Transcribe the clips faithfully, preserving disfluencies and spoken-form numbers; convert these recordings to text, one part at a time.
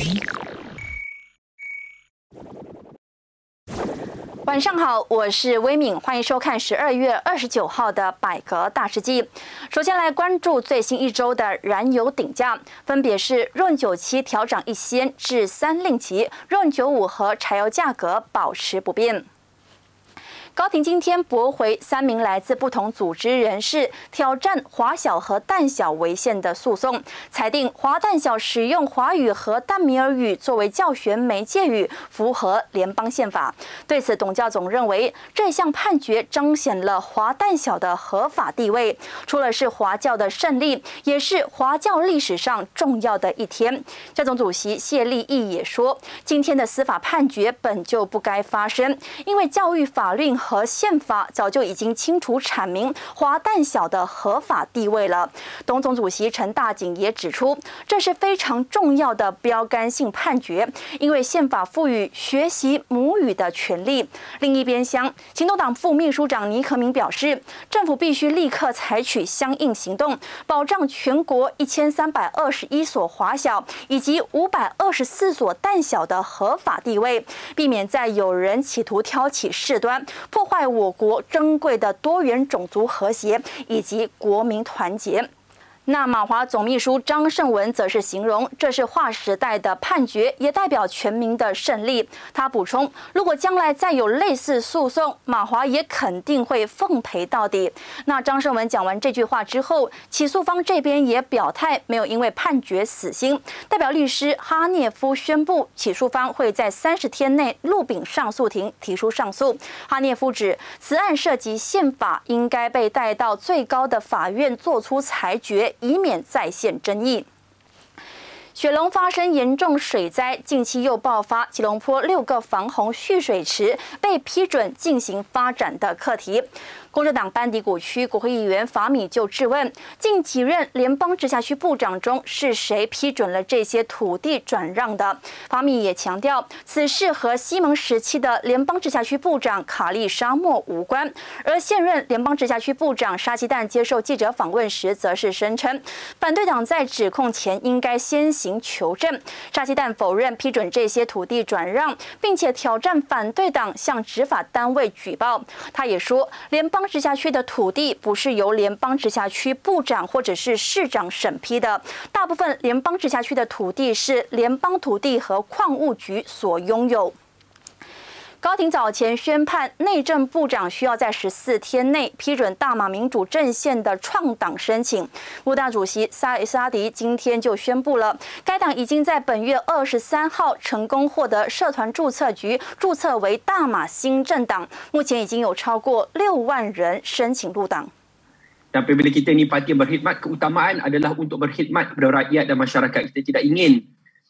晚上好，我是威敏，欢迎收看十二月二十九号的百格大事记。首先来关注最新一周的燃油顶价，分别是 R O N 九七调涨一仙至三令吉 ，R O N 九五和柴油价格保持不变。高庭今天驳回三名来自不同组织人士挑战华小和淡小违宪的诉讼，裁定华淡小使用华语和淡米尔语作为教学媒介语符合联邦宪法。对此，董教总认为这项判决彰显了华淡小的合法地位，除了是华教的胜利，也是华教历史上重要的一天。教总主席谢立毅也说，今天的司法判决本就不该发生，因为教育法律和宪法早就已经清楚阐明华淡小的合法地位了。董总主席陈大景也指出，这是非常重要的标杆性判决，因为宪法赋予学习母语的权利。另一边厢，行动党副秘书长倪可敏表示，政府必须立刻采取相应行动，保障全国一千三百二十一所华小以及五百二十四所淡小的合法地位，避免在有人企图挑起事端，破坏我国珍贵的多元种族和谐以及国民团结。那马华总秘书张胜文则是形容这是划时代的判决，也代表全民的胜利。他补充，如果将来再有类似诉讼，马华也肯定会奉陪到底。那张胜文讲完这句话之后，起诉方这边也表态没有因为判决死心。代表律师哈涅夫宣布，起诉方会在三十天内入禀上诉庭提出上诉。哈涅夫指，此案涉及宪法，应该被带到最高的法院做出裁决，以免再现争议。雪龙发生严重水灾，近期又爆发吉隆坡六个防洪蓄水池被批准进行发展的课题。公正党班迪谷区国会议员法米就质问，近几任联邦直辖区部长中是谁批准了这些土地转让的？法米也强调，此事和西蒙时期的联邦直辖区部长卡利沙莫无关。而现任联邦直辖区部长沙基旦接受记者访问时，则是声称，反对党在指控前应该先行求证。沙基旦否认批准这些土地转让，并且挑战反对党向执法单位举报。他也说，联邦直辖区的土地不是由联邦直辖区部长或者是市长审批的，大部分联邦直辖区的土地是联邦土地和矿务局所拥有。高庭早前宣判，内政部长需要在十四天内批准大马民主阵线的创党申请。穆大主席萨伊沙迪今天就宣布了，该党已经在本月二十三号成功获得社团注册局注册为大马新政党，目前已经有超过六万人申请入党。 Dan apabila kita ni parti berkhidmat, keutamaan adalah untuk berkhidmat kepada rakyat dan masyarakat. Kita tidak ingin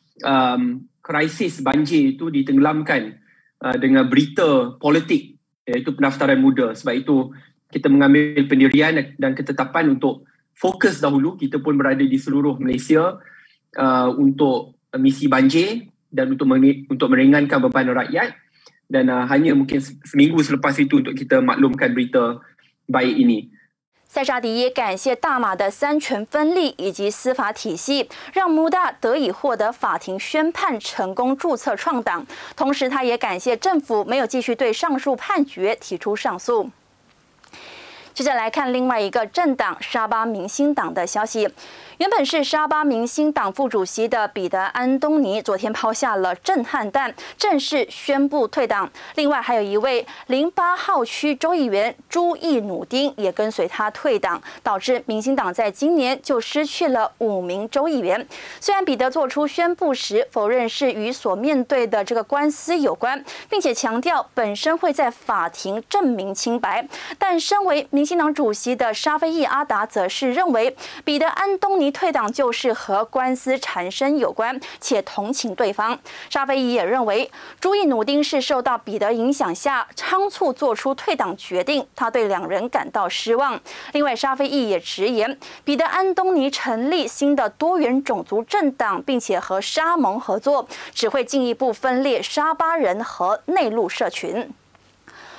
um, krisis banjir itu ditenggelamkan Uh, dengan berita politik, iaitu pendaftaran muda. Sebab itu kita mengambil pendirian dan ketetapan untuk fokus dahulu. Kita pun berada di seluruh Malaysia uh, untuk misi banjir dan untuk untuk meringankan beban rakyat. Dan uh, hanya mungkin seminggu selepas itu untuk kita maklumkan berita baik ini. 塞沙迪也感谢大马的三权分立以及司法体系，让穆大得以获得法庭宣判成功注册创党。同时，他也感谢政府没有继续对上述判决提出上诉。接着来看另外一个政党沙巴明星党的消息。原本是沙巴明星党副主席的彼得·安东尼，昨天抛下了震撼弹，正式宣布退党。另外还有一位零八号区州议员朱易努丁也跟随他退党，导致明星党在今年就失去了五名州议员。虽然彼得做出宣布时否认是与所面对的这个官司有关，并且强调本身会在法庭证明清白，但身为明星党主席的沙菲易阿达则是认为彼得·安东尼退党就是和官司缠身有关，且同情对方。沙菲易也认为朱易努丁是受到彼得影响下仓促做出退党决定，他对两人感到失望。另外，沙菲易也直言，彼得·安东尼成立新的多元种族政党，并且和沙盟合作，只会进一步分裂沙巴人和内陆社群。二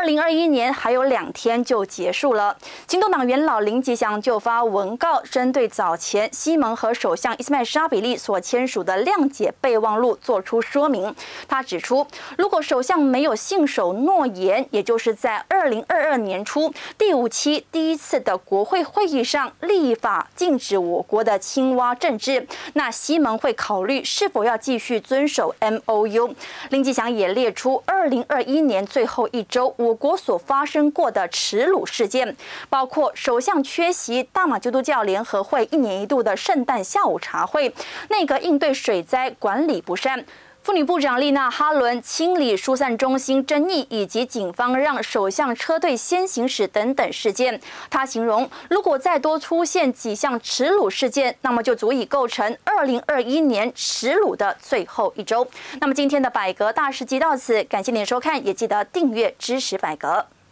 二零二一年还有两天就结束了。行动党元老林吉祥就发文告，针对早前西蒙和首相伊斯迈沙比利所签署的谅解备忘录做出说明。他指出，如果首相没有信守诺言，也就是在二零二二年初第五期第一次的国会会议上立法禁止我国的青蛙政治，那西蒙会考虑是否要继续遵守 M O U。林吉祥也列出二零二一年最后一周我国所发生过的耻辱事件，包括首相缺席大马基督教联合会一年一度的圣诞下午茶会，内阁应对水灾管理不善。妇女部长丽娜·哈伦清理疏散中心争议，以及警方让首相车队先行驶等等事件。她形容，如果再多出现几项耻辱事件，那么就足以构成二零二一年耻辱的最后一周。那么今天的百格大事记到此，感谢您的收看，也记得订阅支持百格。